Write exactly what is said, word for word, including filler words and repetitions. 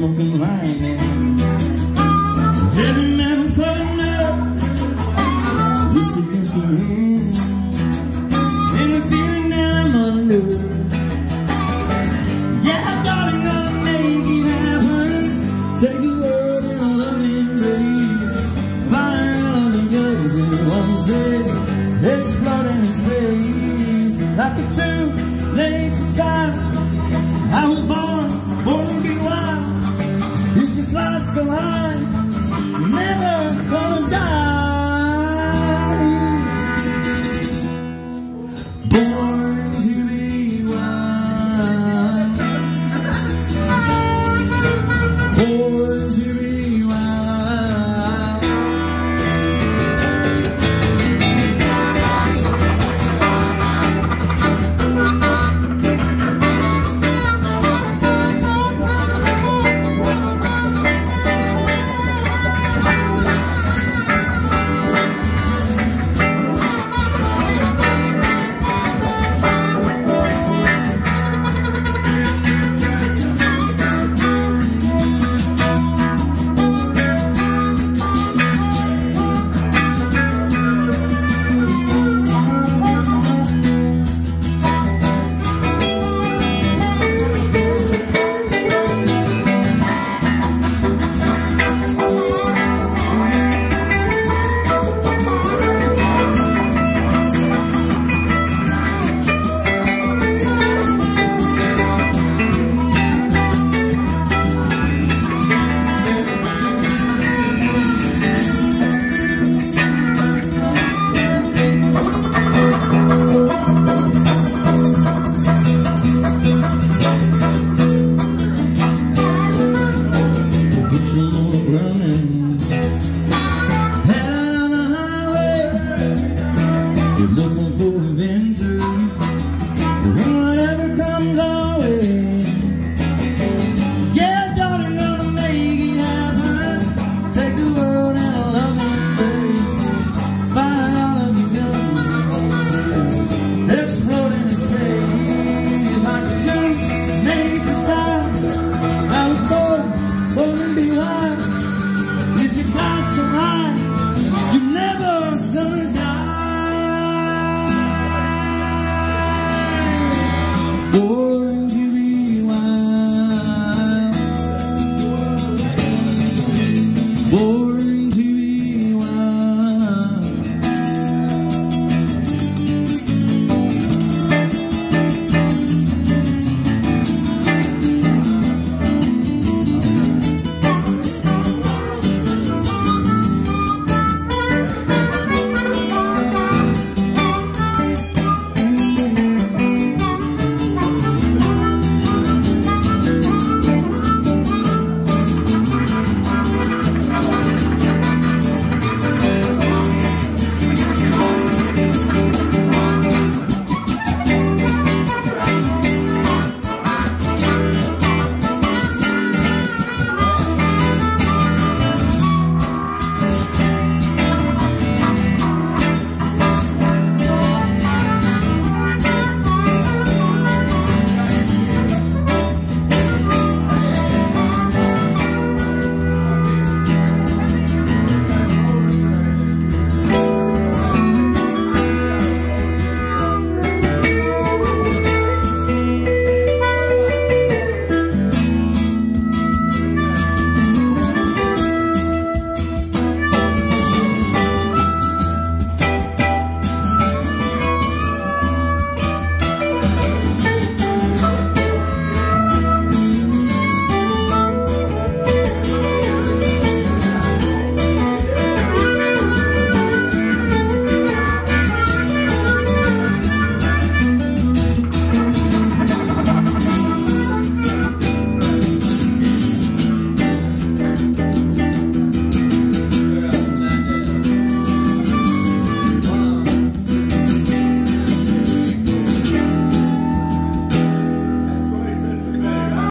smoking lightning. Heavy metal thunder, loose against the wind, and the feeling that I'm under. Yeah, darling, gonna make it happen. Take a word and a loving embrace. Fire all of the guns in one day. Exploding in space like a tune late to time. I was born, born to be wild. You can fly so high.